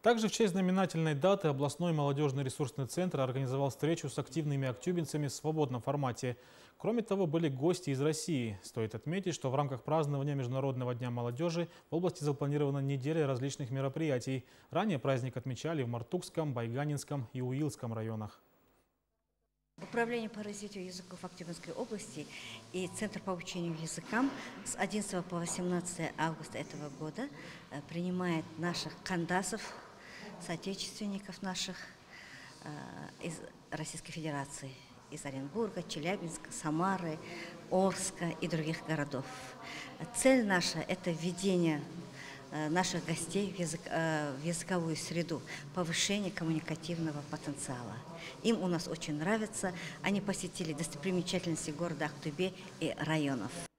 Также в честь знаменательной даты областной молодежный ресурсный центр организовал встречу с активными актюбинцами в свободном формате. Кроме того, были гости из России. Стоит отметить, что в рамках празднования Международного дня молодежи в области запланирована неделя различных мероприятий. Ранее праздник отмечали в Мартукском, Байганинском и Уилском районах. Управление по развитию языков Актюбинской области и Центр по обучению языкам с 11 по 18 августа этого года принимает наших кандасов, соотечественников наших из Российской Федерации, из Оренбурга, Челябинска, Самары, Орска и других городов. Цель наша – это введение наших гостей в языковую среду, повышение коммуникативного потенциала. Им у нас очень нравится. Они посетили достопримечательности города Актубе и районов.